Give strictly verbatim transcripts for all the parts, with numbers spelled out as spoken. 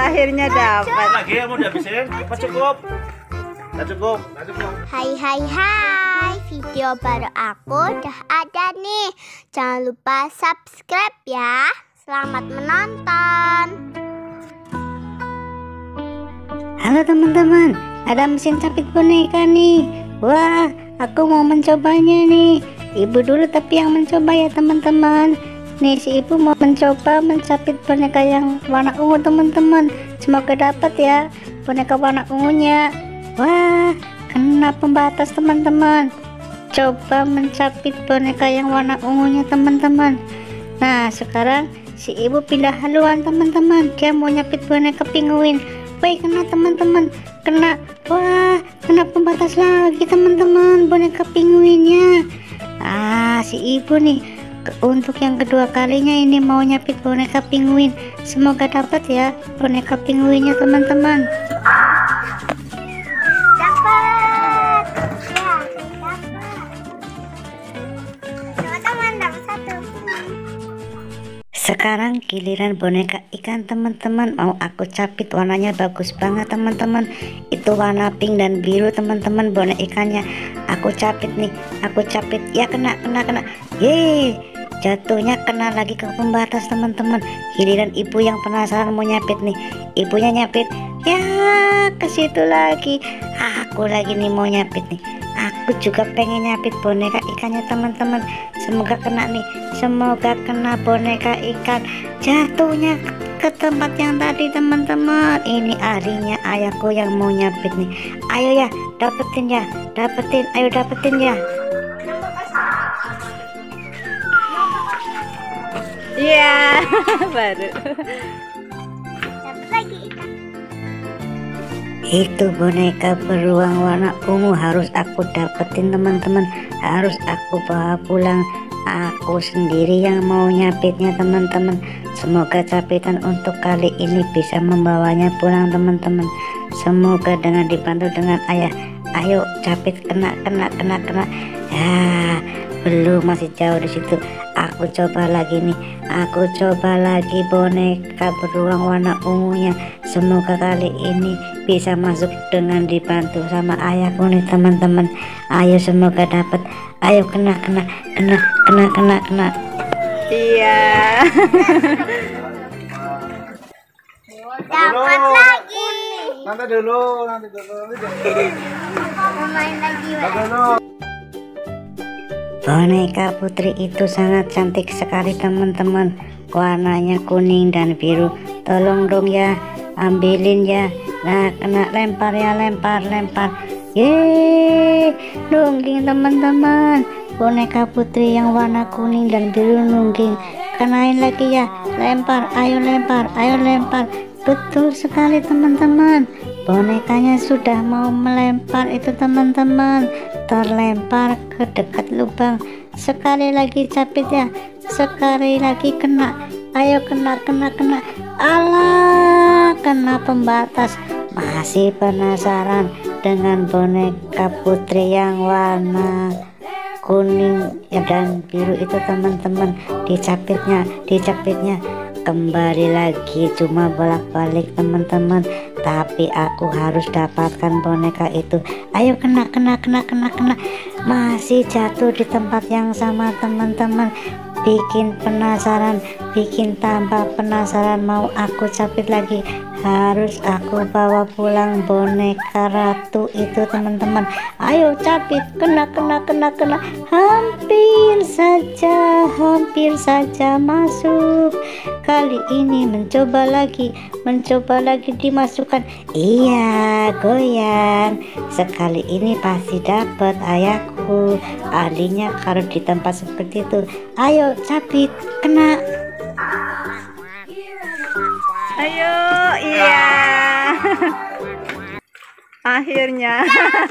akhirnya dapat. Lagi ya mau dihabisin? Apa cukup? Nggak cukup, nggak cukup. Hai hai hai, video baru aku udah ada nih. Jangan lupa subscribe ya. Selamat menonton. Halo teman-teman, ada mesin capit boneka nih. Wah, aku mau mencobanya nih. Ibu dulu tapi yang mencoba ya teman-teman. Nih si ibu mau mencoba mencapit boneka yang warna ungu teman-teman. Semoga dapat ya boneka warna ungunya. Wah, kena pembatas teman-teman. Coba mencapit boneka yang warna ungunya teman-teman. Nah sekarang si ibu pindah haluan teman-teman. Dia mau nyapit boneka penguin. Wih, kena teman-teman, kena. Wah, kena pembatas lagi teman-teman boneka penguinnya. Ah, si ibu nih untuk yang kedua kalinya ini mau nyapit boneka penguin. Semoga dapat ya boneka penguinnya teman-teman. Dapat. Ya, dapat. Teman-teman dapat satu. Sekarang giliran boneka ikan teman-teman. Mau aku capit, warnanya bagus banget teman-teman. Itu warna pink dan biru teman-teman boneka ikannya. Aku capit nih, aku capit. Ya kena, kena, kena. Yeay, jatuhnya kena lagi ke pembatas teman-teman. Giliran ibu yang penasaran mau nyapit nih. Ibunya nyapit, ya ke situ lagi. Aku lagi nih mau nyapit nih. Aku juga pengen nyapit boneka ikannya teman-teman. Semoga kena nih, semoga kena boneka ikan. Jatuhnya ke tempat yang tadi teman-teman. Ini ahlinya ayahku yang mau nyapit nih. Ayo ya, dapetin ya, dapetin, ayo dapetin ya. Iya, baru. Dapat lagi ikan. Itu boneka beruang warna ungu harus aku dapetin teman-teman. Harus aku bawa pulang. Aku sendiri yang mau nyapitnya teman-teman. Semoga capitan untuk kali ini bisa membawanya pulang teman-teman. Semoga dengan dibantu dengan ayah. Ayo capit, kena kena kena kena. Ya belum, masih jauh di situ. Aku coba lagi nih. Aku coba lagi boneka beruang warna ungunya. Semoga kali ini bisa masuk dengan dibantu sama ayahku nih teman-teman. Ayo semoga dapat. Ayo kena kena kena kena kena kena. Iya. Dapat lagi. Nanti dulu, nanti dulu. Mau main lagi, Nanti Wek. dulu. Boneka putri itu sangat cantik sekali teman-teman. Warnanya kuning dan biru. Tolong dong ya, ambilin ya. Nah kena, lempar ya, lempar lempar. Yeay, nungging teman-teman. Boneka putri yang warna kuning dan biru nungging. Kenain lagi ya, lempar, ayo lempar, ayo lempar. Betul sekali teman-teman. Bonekanya sudah mau melempar itu teman-teman. Terlempar ke dekat lubang. Sekali lagi capit ya, sekali lagi kena. Ayo kena kena kena. Alah, kena pembatas. Masih penasaran dengan boneka putri yang warna kuning ya dan biru itu teman-teman. Dicapitnya, dicapitnya kembali lagi, cuma bolak-balik teman-teman. Tapi aku harus dapatkan boneka itu. Ayo kena kena kena kena kena. Masih jatuh di tempat yang sama teman-teman. Bikin penasaran, bikin tambah penasaran. Mau aku capit lagi. Harus aku bawa pulang boneka ratu itu teman-teman. Ayo capit, kena kena kena kena. Hampir saja, hampir saja masuk. Kali ini mencoba lagi, mencoba lagi dimasukkan. Iya, goyang. Sekali ini pasti dapat ayahku. Ahlinya kalau di tempat seperti itu. Ayo capit, kena. Ayo, iya. Akhirnya.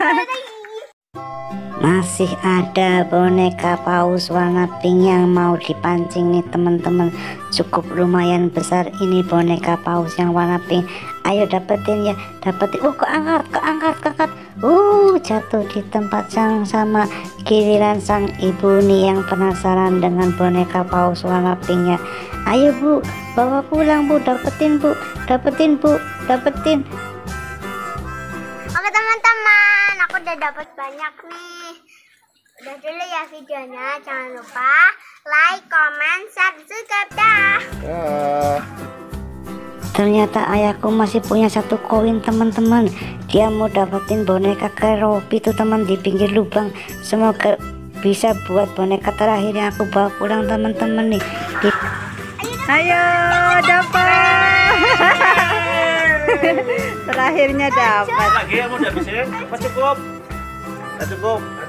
Masih ada boneka paus warna pink yang mau dipancing nih teman-teman. Cukup lumayan besar ini boneka paus yang warna pink. Ayo dapetin ya, dapetin. Oh keangkat, keangkat, keangkat. Uh, jatuh di tempat yang sama. Giliran sang ibu nih yang penasaran dengan boneka paus warna pinknya. Ayo bu, bawa pulang bu, dapetin bu, dapetin bu, dapetin. Oke teman-teman, aku udah dapat banyak nih. Udah dulu ya videonya. Jangan lupa like, comment, subscribe dah. Ah. Ternyata ayahku masih punya satu koin teman-teman. Dia mau dapetin boneka Keropi tuh teman di pinggir lubang. Semoga bisa buat boneka terakhir yang aku bawa pulang teman-teman nih. Di... Ayo dapat. Terakhirnya dapat. Lagi ya mau dihabisin? Apa cukup? Nggak cukup.